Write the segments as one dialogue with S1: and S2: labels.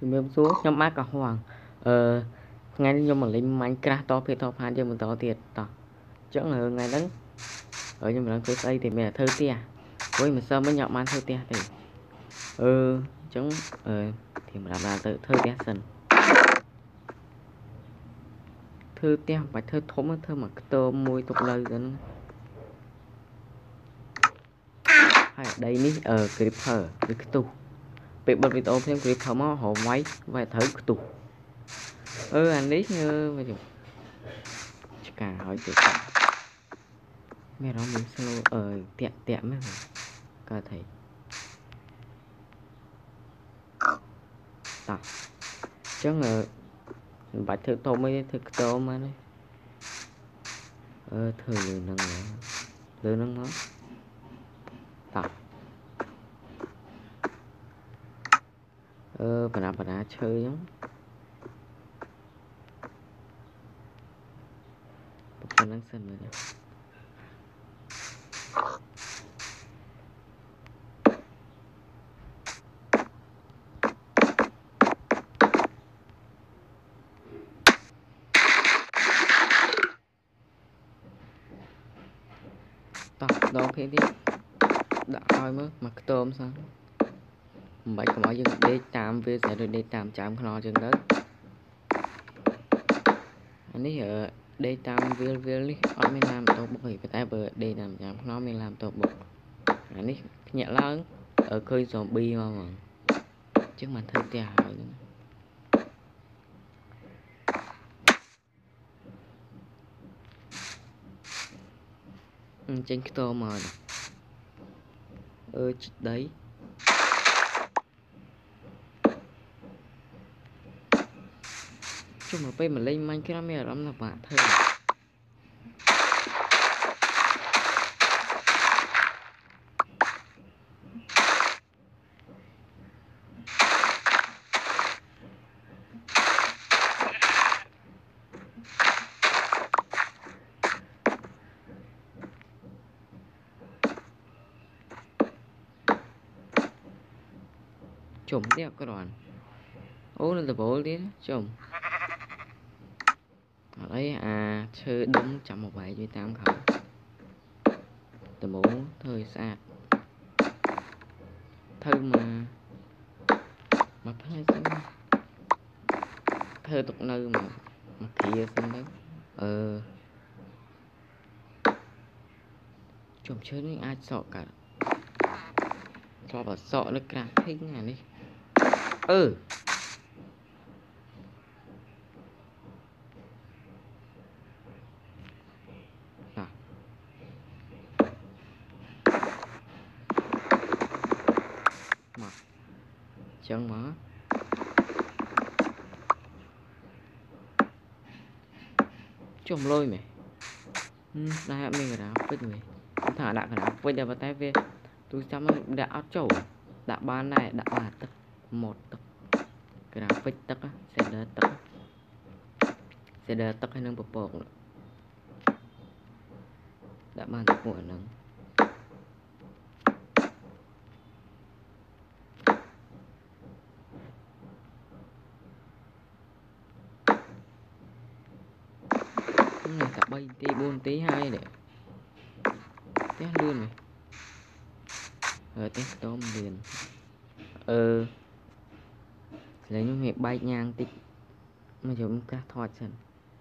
S1: Mình xuống nhóm mát cả hoàng ngay nhưng mà lên Minecraft to phía to phán cho mình to thiệt to chẳng là ngày đến ở nhưng mà đang xây thì mình là thơ tia với mình sớm mới nhậu man thơ tia thì chẳng thì mình làm là tự thơ tia sân thơ tia phải thơ thốn thơ mà tô môi tục lời rồi hay ở đây ní creeper với cái tủ bị bật video thêm creeper máu họ máy và thử cái tủ anh lý như vậy cả hỏi tự mẹ nó muốn slow tiện tiện mới cơ thể ta chắc là bạch thử tô mới thực tô mà đấy thử lừa nâng nó ta bà nà chơi giống bà nâng sân rồi nhỉ đó thế đi đã coi mới mặc tôm sao bảy có mọi dân để tạm về sẽ được để tạm chạm nó chừng đó anh ấy ở đây tạm về lý ở mình làm tốt bởi cái tay bờ đây làm chạm nó mình làm tốt bụng anh ấy nhẹ lớn ở khơi zombie mà chứ mà thơ tè trên cái tô mà đấy chung mà bây mà lên Minecraft mẹ lắm là bạn thơ chủng đẹp các đoàn ố lên từ bộ đi chủng ở đấy chơi đúng 117.8 khẩu từ bộ thời xa thơ mà thấy thơ tục nơi mà kia xem đấy chủng chơi với ai sợ cả cho vào sợ nó càng thích này đi mà chân mà chồng lôi mày đây mình đã vứt mày thả đã cả bây giờ vào tay về tôi chăm đã áo chầu đã ban này đã ba tấc một tấc cái nào vứt tấc sẽ đỡ tấc hay nâng bột bột đã ban được muộn nâng này cả bay tí 4 tí 2 để test luôn này test tôm liền lấy những việc bay nhang tích mà chúng ta thoát dần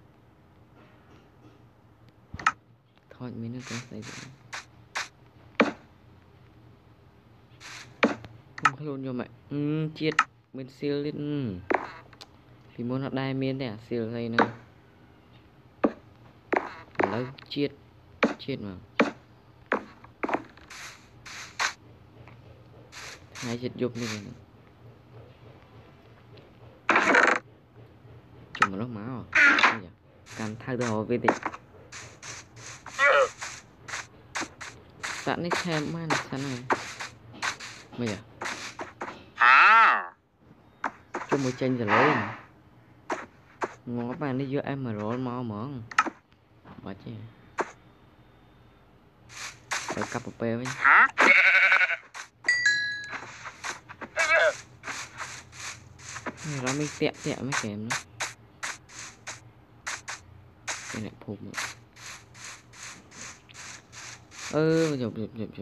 S1: thoát mấy nước cái đây không luôn cho mày chiết bên siêu lên thì muốn học đai miên để siêu đây nè lấy chiết mà hai chiết dục như này chủng nó máu càng thay đồ về địch sẵn đi xem mà sẵn này bây giờ cho một chân rồi lấy ngó bàn đi giữa em mà rồi mau món bà chứ ở cặp một bè với nó mới tẹo tẹo mới kèm nó cái này phụp chụp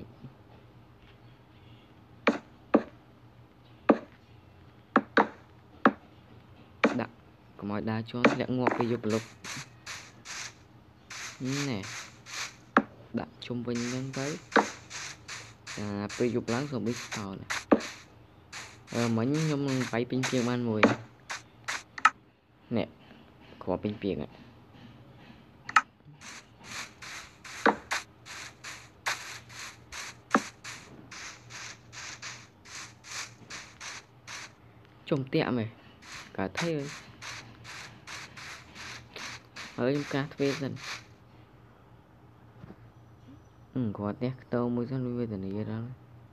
S1: đặt có mọi đá cho lẹ ngọt cái dục lục nè đặt chung với nhân tới bây dục láng rồi biết tàu này mấy nhóm phải pin chiên ăn mùi nè có pin piền ạ trông tẹo mày cả thấy ơi ở trong cá thuê dần có tẹt tao mới sang nuôi dần này ra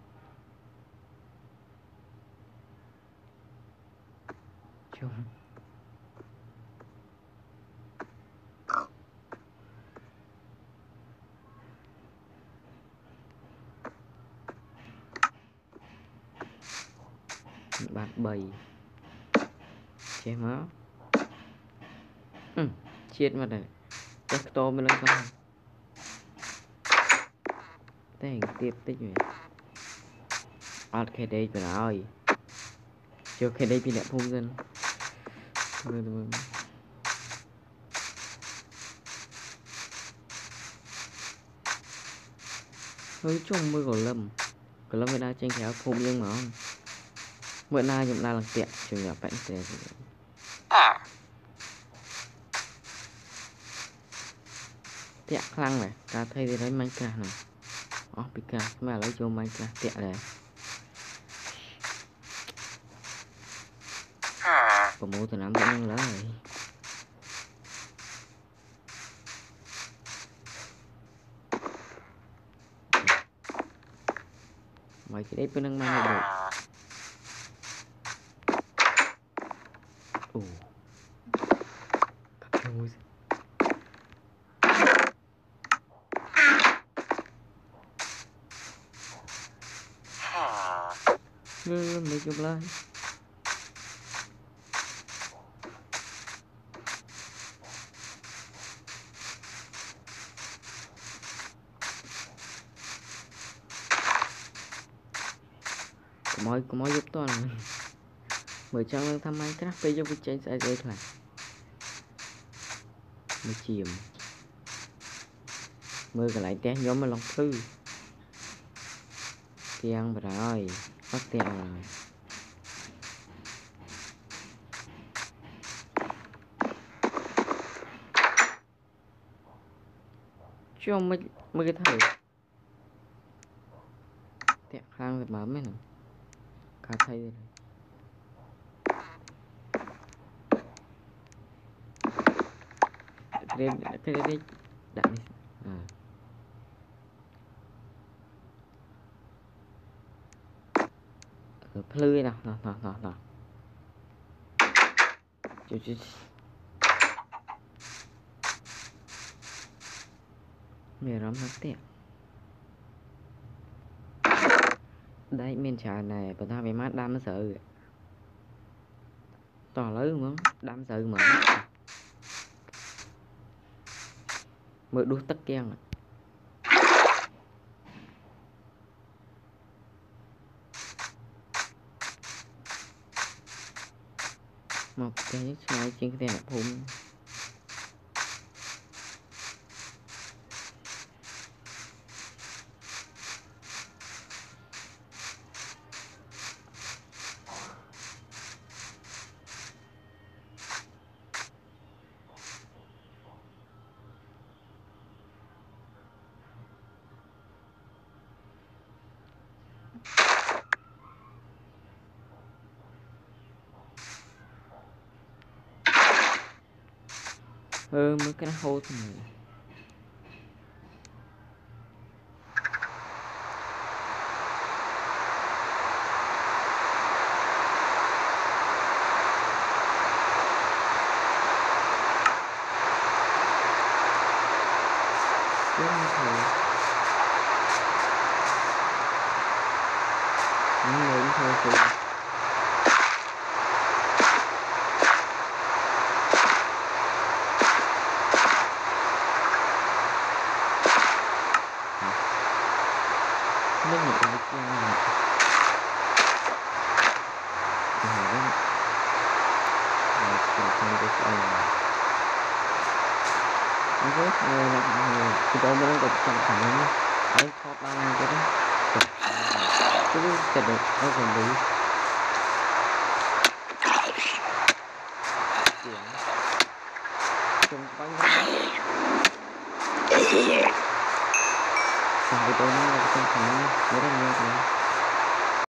S1: trông bát bầy che máu chết mà này tẹt to mới lên con thành tiếp tích rồi cái đây phải nói chưa cái đây bị nẹt phun dân hơi trông mới có lâm người ta tranh khéo phun nhưng mà không bữa nay chúng ta làm tiện trường nhập bệnh tiền tiện khăn này ta thấy thì lấy Minecraft này Pika mà lấy cho Minecraft tiện này có mẫu từ 5 vẫn lớn rồi mấy cái đấy bên năng mang được mấy chục lên có mối giúp toàn mới trong thăm Minecraft bây giờ với tranh sẽ dễ là mới chìm mưa cái lại té nhóm mà lòng thư tiền và rồi bắt tiền rồi cho mấy cái thử tẹt khang rồi mở mấy này cả thay rồi cái đây đặt đi plư nào chú mẹ rắm nó tiện đấy miền trà này bọn ta về mát đam nó sợ to lớn muốn đam sợ mà mới đút tất keng rồi một cái này trên cái này là phun mới cái hô thôi nó nhận được cái này thì hỏi đó là mình không được ok cái đó mới được trong khả năng đấy thoát ban cái đó cái sẽ được nó còn bị chung quanh xong cái tôi nó là trong khả năng mới được nghe